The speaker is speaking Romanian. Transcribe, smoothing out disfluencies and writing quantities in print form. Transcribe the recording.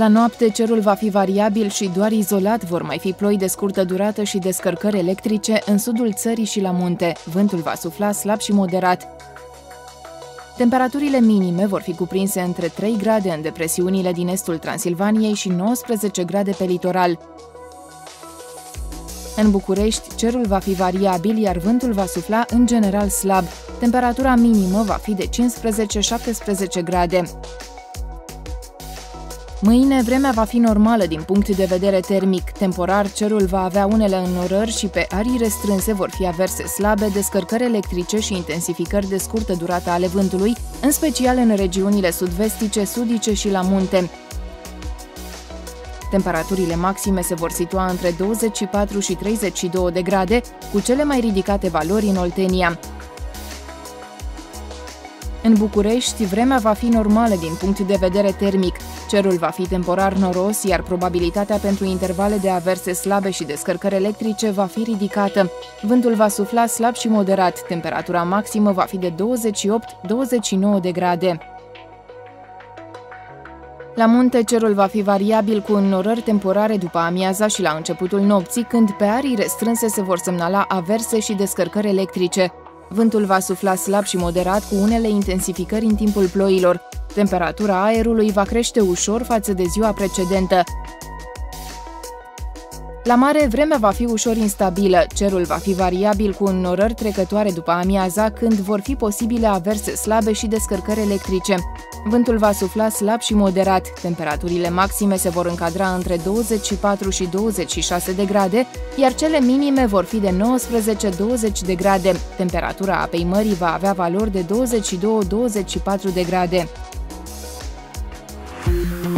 La noapte, cerul va fi variabil și doar izolat vor mai fi ploi de scurtă durată și descărcări electrice în sudul țării și la munte. Vântul va sufla slab și moderat. Temperaturile minime vor fi cuprinse între 3 grade în depresiunile din estul Transilvaniei și 19 grade pe litoral. În București, cerul va fi variabil, iar vântul va sufla în general slab. Temperatura minimă va fi de 15-17 grade. Mâine, vremea va fi normală din punct de vedere termic. Temporar, cerul va avea unele înnorări și pe arii restrânse vor fi averse slabe, descărcări electrice și intensificări de scurtă durată ale vântului, în special în regiunile sud-vestice, sudice și la munte. Temperaturile maxime se vor situa între 24 și 32 de grade, cu cele mai ridicate valori în Oltenia. În București, vremea va fi normală din punct de vedere termic. Cerul va fi temporar noros, iar probabilitatea pentru intervale de averse slabe și descărcări electrice va fi ridicată. Vântul va sufla slab și moderat. Temperatura maximă va fi de 28-29 de grade. La munte, cerul va fi variabil cu înnorări temporare după amiaza și la începutul nopții, când pe arii restrânse se vor semnala averse și descărcări electrice. Vântul va sufla slab și moderat cu unele intensificări în timpul ploilor. Temperatura aerului va crește ușor față de ziua precedentă. La mare, vremea va fi ușor instabilă, cerul va fi variabil cu înnorări trecătoare după amiaza, când vor fi posibile averse slabe și descărcări electrice. Vântul va sufla slab și moderat, temperaturile maxime se vor încadra între 24 și 26 de grade, iar cele minime vor fi de 19-20 de grade. Temperatura apei mării va avea valori de 22-24 de grade.